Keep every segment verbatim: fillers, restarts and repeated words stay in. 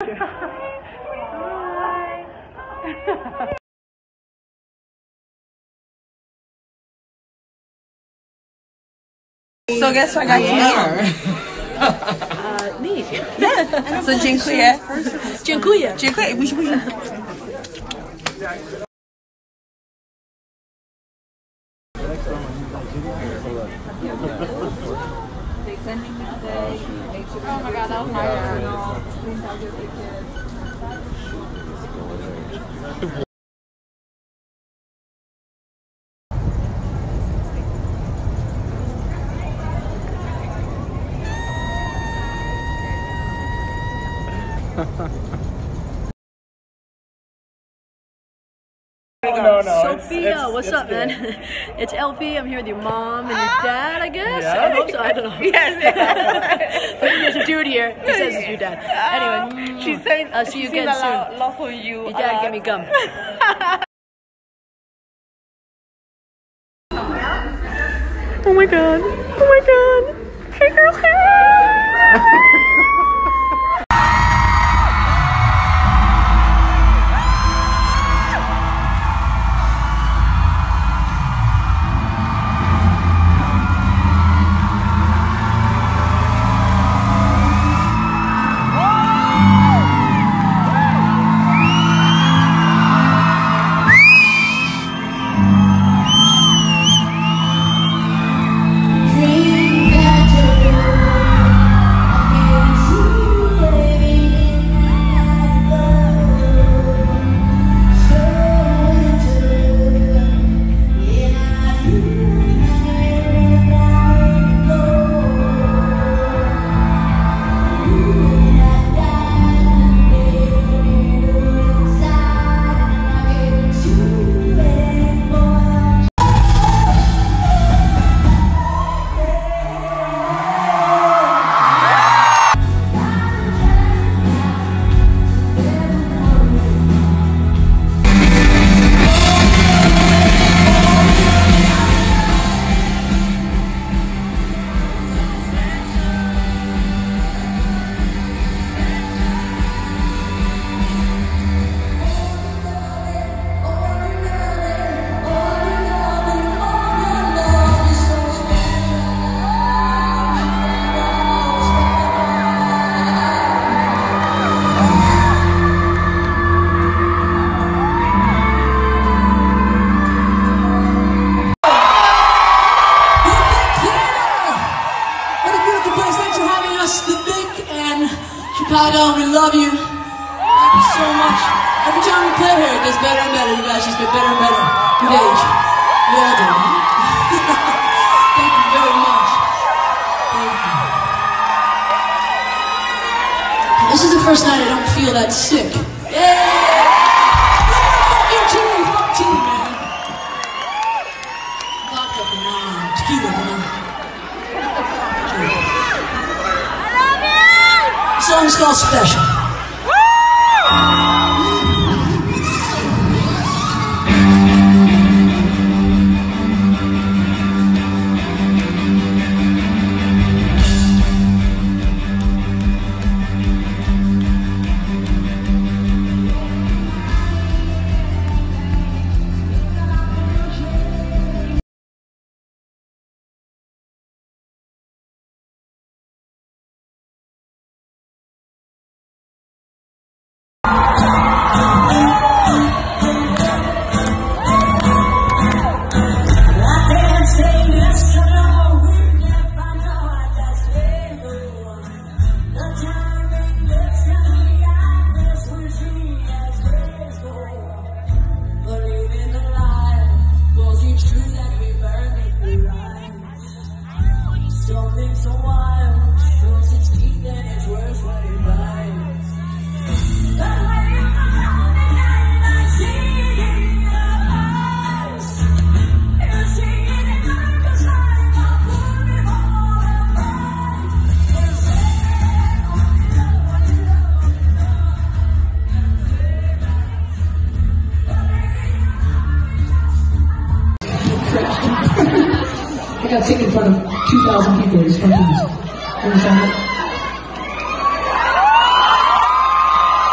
So guess what I got yeah. here? uh, neat. Yeah. So dziękuję. Dziękuję. Dziękuję. We should, we should. Oh my god, that was my journal. Oh, no, no. Sophia, it's, it's, what's it's up, good. man? It's L P. I'm here with your mom and your dad, I guess. Yeah. I hope so. I don't know. Yes. There's a dude here. He says it's your dad. Anyway, She's saying. I'll see you she's again seen a soon. lot, lot for you. Your dad give me gum. Oh my god. Oh my god. Hey girl, hey. Chicago, we love you. Thank you so much. Every time we play here, it gets better and better. You guys just get better and better with age. We all do. Thank you very much. Thank you. This is the first night I don't feel that sick. Yeah! Fuck you too, fuck you, man. Vodka from now on. Tequila from now on. The song's called Special. Something so wild shows its teeth and it's worse when it bites. The way you love me and I see it in your eyes. You see it in my design, I put it all apart. You say what you love, what you love, what you love. I got taken in front of two thousand people. It's fucking easy. Understand that?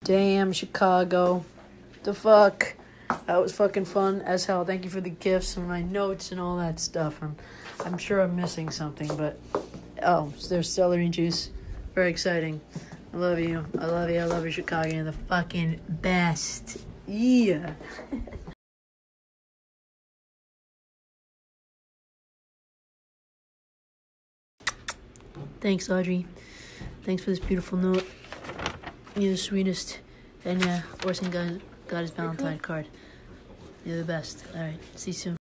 Damn, Chicago. The fuck? That was fucking fun as hell. Thank you for the gifts and my notes and all that stuff. I'm, I'm sure I'm missing something, but... Oh, there's celery juice. Very exciting. I love you. I love you. I love you, Chicago. You're the fucking best. Yeah. Thanks, Audrey. Thanks for this beautiful note. You're the sweetest. And yeah, Orson got, got his Valentine card. You're the best. Alright, see you soon.